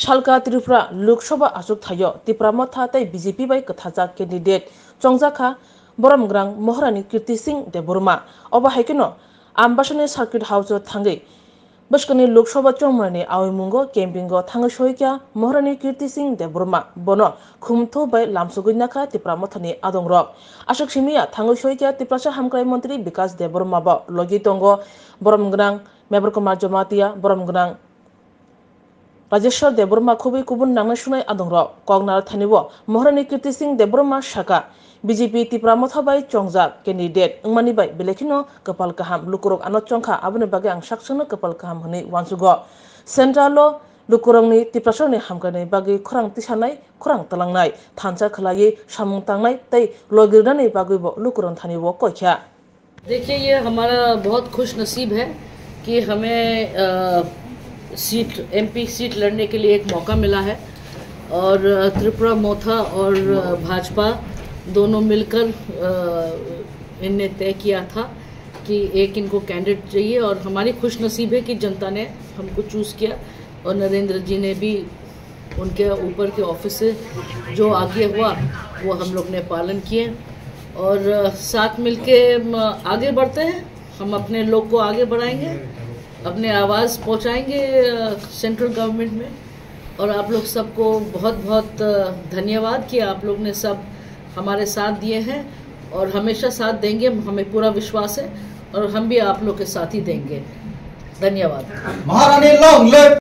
Salka Tripura Lok Sabha Asuk Thayo Tripura Motha tai BJP bai Kathaja candidate Chongjaka Boramgrang Maharani Kirti Singh Deborma Oba Haikino Ambassador Circuit House Thangai Bashkani Lok Sabha Chomrani Awimungo Campingo Thangashoikya Maharani Kirti Singh Deborma Bono Khumtho bai Lamsuguinaka Tripura Mothani Adongrok Ashok Shimia Thangashoikya Tripura Hamkrai Mantri Vikas Deborma ba Logitongo Boramgrang Meber Kumar Jomatia Boramgrang Rajeshwar Deborma Kubi Kubun Nanashunai Adongrok Kognar Thanibo Maharani Kirti Singh Deborma Shaka BJP Tripura Motha bai Chongjak candidate Ngmani bai Belekino Kapal Kaham Lukurok Anot Chongkha Abune Bage ang Shaksuna Kapal Kaham Hani Wansugo Centralo Lukurongni Tripura Shorni Hamkani Bagi Khurang Tisanai Khurang Talangnai Thansa Khalai Samung Tangnai Tai Logirnani Bagibo Lukurong Thanibo Koikya देखिए ये हमारा बहुत खुश नसीब है कि हमें seat MP seat लड़ने के लिए एक मौका मिला है और त्रिपुरा मोथा और भाजपा दोनों मिलकर इनने तय किया था कि एक इनको कैंडिडेट चाहिए और हमारी खुश नसीब है कि जनता ने हमको चूज़ किया और नरेंद्र जी ने भी उनके ऊपर के ऑफिस से जो आगे हुआ वो हम लोग ने पालन किए और साथ मिलके आगे बढ़ते हैं। हम अपने लोग को आगे बढ़ाएंगे, अपने आवाज़ पहुंचाएंगे सेंट्रल गवर्नमेंट में और आप लोग सबको बहुत बहुत धन्यवाद कि आप लोग ने सब हमारे साथ दिए हैं और हमेशा साथ देंगे। हमें पूरा विश्वास है और हम भी आप लोग के साथ ही देंगे। धन्यवाद।